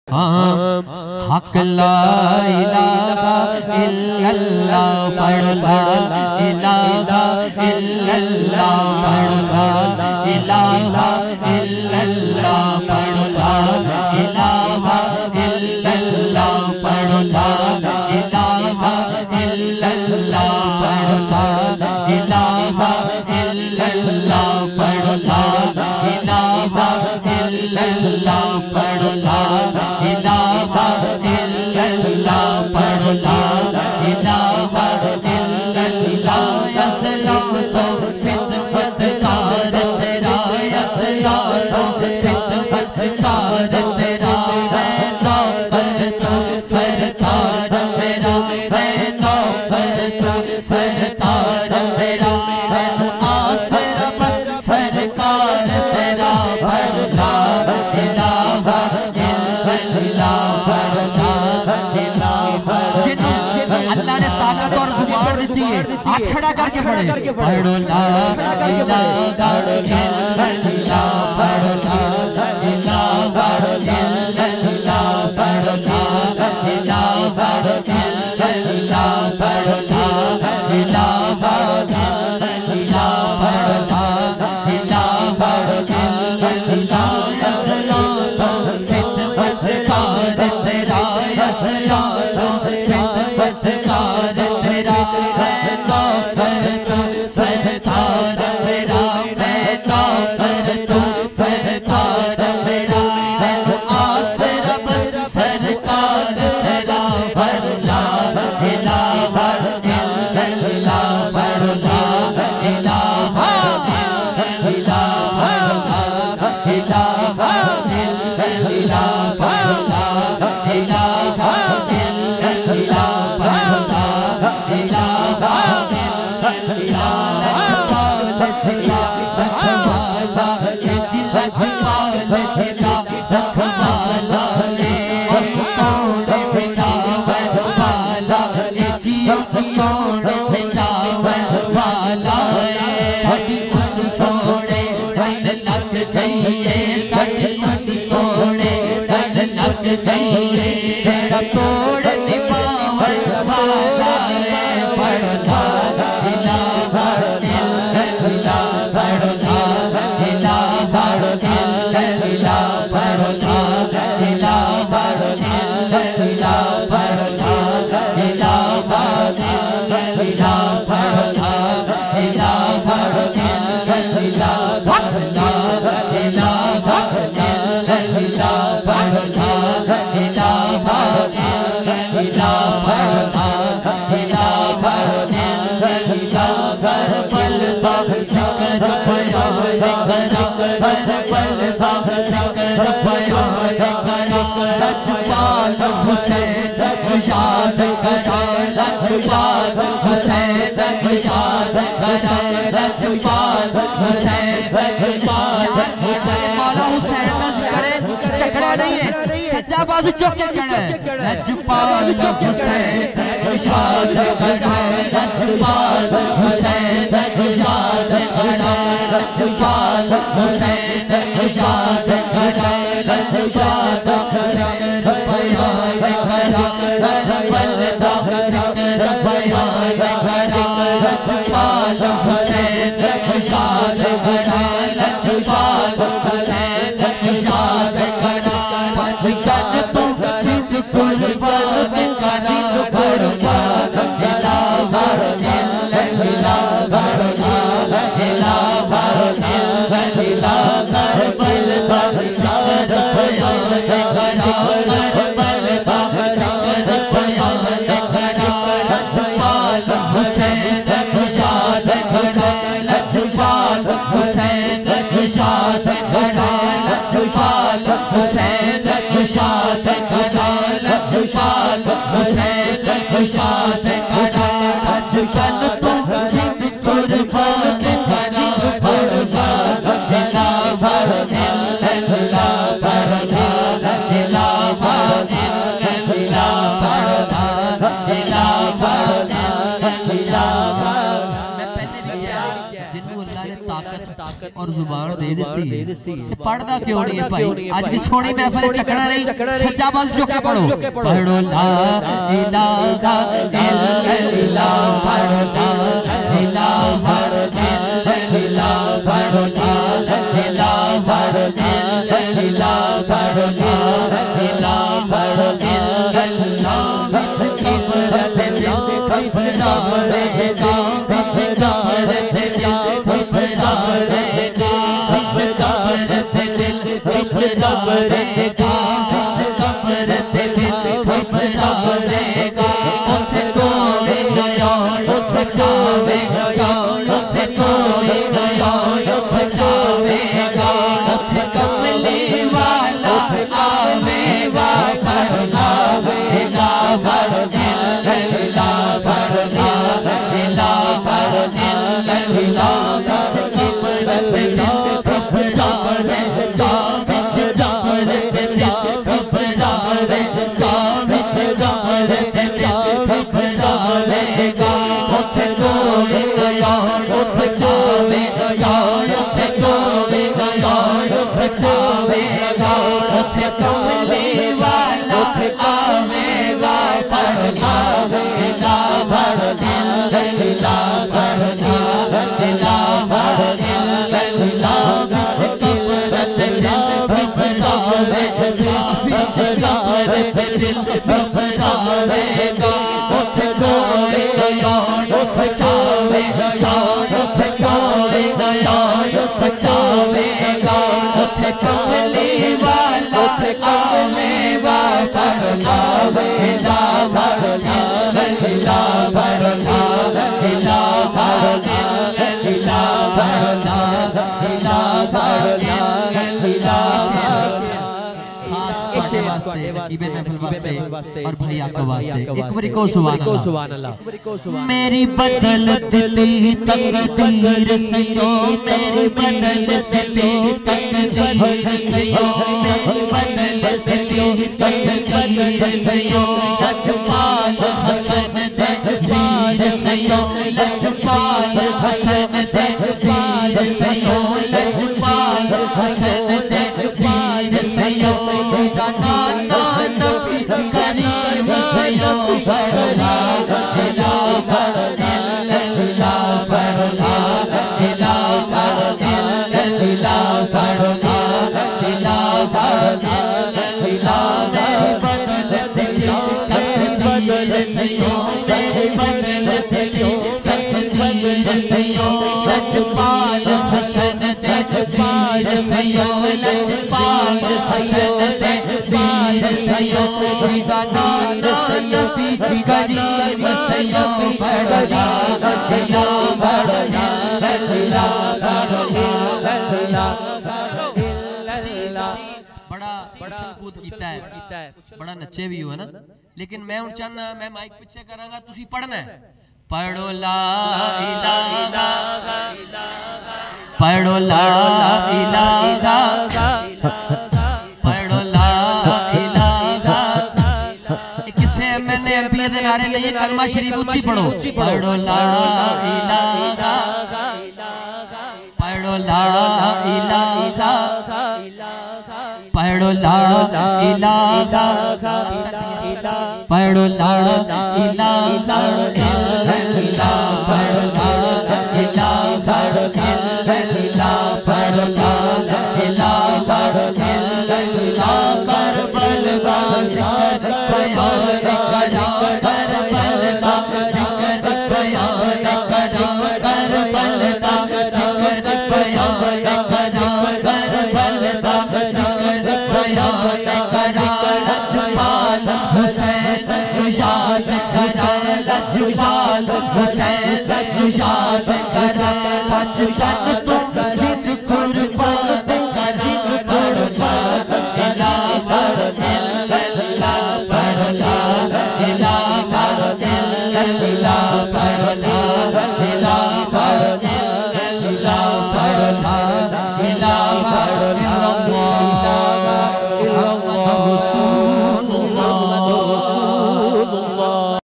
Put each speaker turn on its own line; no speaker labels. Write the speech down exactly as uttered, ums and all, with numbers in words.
हक ला इलाहा इल्लल्लाह पढ़ ला इलाहा इल्लल्लाह पढ़ ला इलाहा इल्लल्लाह पढ़ ला इलाहा इल्लल्लाह पढ़ ला इलाहा इल्लल्लाह पढ़ ला इलाहा इल्लल्लाह पढ़ ला इलाहा इल्लल्लाह पढ़ ला इलाहा इल्लल्लाह पढ़ ला इलाहा इल्लल्लाह असलाम तो खिदमतकार तेरा असलाम तो खिदमतकार तेरा मैं नौकर तो सरकार मेरा मैं नौकर तो सरकार मेरा मैं आसरा बस सरकार तेरा सरला इलाहा इल्लल्लाह पढ़ ला इलाहा अल्लाह ने ताकत और जुबान दी है हाथ खड़ा करके पढ़े पढ़ ला इलाहा इल्लल्लाह पढ़ ला इलाहा इल्लल्लाह पढ़ ला इलाहा इल्लल्लाह पढ़ ला इलाहा इल्लल्लाह पढ़ ला इलाहा इल्लल्लाह असलाम तो खिदमतकार तेरा असलाम तो खिदमतकार तेरा मैं नौकर तो सरकार मेरा मैं नौकर तो सरकार मेरा मैं आसरा बस सरकार तेरा सरला इलाहा इल्लल्लाह पढ़ ला इलाहा इल्लल्लाह इलाहा इल्लल्लाह पढ़ ला इलाहा इल्लल्लाह पढ़ ला इलाहा तोड़ने पावन वाला पढ़ ला इलाहा इल्लल्लाह पढ़ ला इलाहा इल्लल्लाह पढ़ ला इलाहा इल्लल्लाह पढ़ ला इलाहा इल्लल्लाह पढ़ ला इलाहा इल्लल्लाह पढ़ ला इलाहा इल्लल्लाह पढ़ ला इलाहा इलाहा इलाहा इलाहा कर पलता सिकर पया कर कर पलता सिकर पया कर लजपाल हुसैन सजाद कर लजपाल हुसैन सजाद कर लजपाल हुसैन सजाद हुसैन मौला हुसैन ना करे झगड़ा नहीं है सच्चा बाजू चौक के कहना है लजपाल हुसैन सजाद कर लजपाल हुसैन सजाद कर लजपाल हुसैन सजाद कर लजपाल हुसैन पया कर पलता सिकर पया कर लजपाल हुसैन सजाद कर लजपाल हुसैन सजाद कर पंज जन तू सिद्ध कुर्बान कर सिद्ध कुर्बान इलाहा इल्लल्लाह पढ़ ला इलाहा इल्लल्लाह कर पलता सिकर पया कर कर पलता सिकर पया कर लजपाल हुसैन सजाद कर लजपाल हुसैन सजाद कर लजपाल हुसैन सजाद कर लजपाल हुसैन सजाद कर लजपाल तू सिद्ध कुर्बान कर सिद्ध कुर्बान इलाहा इल्लल्लाह पढ़ ला इलाहा इल्लल्लाह पढ़ ला इलाहा इल्लल्लाह। मैं पहले भी क्या जिन्हों अल्लाह ने ताकत ताकत और और जुबान दे देती है, पढ़दा क्यों नहीं है भाई? आज की सोनी महफिल चकना नहीं, सज्जा बस जो के पढ़ो पढ़ो ला इलाहा इल्लल्लाह, पढ़ो ला इलाहा इल्लल्लाह, पढ़ो ला इलाहा इल्लल्लाह, पढ़ो ला इलाहा इल्लल्लाह। विच कब्र दे विच कब्र दे विच कब्र दे विच कब्र दे विच कब्र दे विच कब्र दे विच कब्र दे विच कब्र दे उथे कोई गया उथे जावेगा उथे कोई गया उथे जावेगा उथे कमली वाला आवेगा आवेगा इल्लल्लाह इल्लल्लाह इल्लल्लाह। विच कब्र दे विच कब्र दे विच कब्र दे विच कब्र दे विच कब्र दे विच कब्र दे उथे कोई गया उथे जावेगा उथे कोई गया उथे जावेगा उथे कमली वाला आवेगा पढ़ना वेगा पढ़ना इल्लल्लाह पढ़ना इल्लल्लाह पढ़ना इल्लल्लाह। विच कब्र दे विच कब्र दे विच कब्र दे विच कब्र दे उथे कोई गया उथे जावेगा उथे कोई गया उथे जावेगा उथे कमली वाला आवेगा पढ़ना वेगा पढ़ना इल्लल्लाह पढ़ना इल्लल्लाह पढ़ना इल्लल्लाह पढ़ना इल्लल्लाह पढ़ना इल्लल्लाह। इशे वास्ते नकीबे महफिल वास्ते और भैया को वास्ते एक बारी को सुभान अल्लाह। मेरी बदल दिली तकदीर सयो मेरी बदल दिली तकदीर सयो मेरी बदल दिली तकदीर सयो लजपाल हसन से वीर सयो लजपाल हसन से वीर सयो लजपाल हसन से वीर सयो नाना नबी करीम सयो पढ़ला इल्लल्लाह इल्लल्लाह पढ़ला इल्लल्लाह इल्लल्लाह पढ़ला इल्लल्लाह इल्लल्लाह। बदल दिली तकदीर सयो मेरे बदल सयो तकदीर सयो लजपाल हसन से वीर सयो लजपाल हसन से वीर सयो नाना नबी करीम सयो पढ़ला इल्लल्लाह पढ़ला बड़ा बड़ा कूद कीता है बड़ा नच्चे भी हो है ना, लेकिन मैं हुण चाहना मैं माइक पीछे करांगा तुसी पढ़ना है पढ़ो ला इलाहा पढ़ो ला इलाहा पढ़ो ला इलाहा। किसे मैंने अभी दे नारे लिए कलमा शरीफ ऊंची पढ़ो पढ़ो ला इलाहा पढ़ो ला इलाहा पढ़ो ला इलाहा पढ़ो ला इलाहा इल्लल्लाह पढ़ो ला इलाहा इल्लल्लाह पढ़ो ला इलाहा इल्लल्लाह। करबल दा जिक्र बयान करो करबल दा जिक्र बयान करो करबल दा जिक्र बयान करो करबल दा जिक्र बयान करो लजपाल हुसैन सच याद करो लजपाल हुसैन सच याद करो बचपन तुम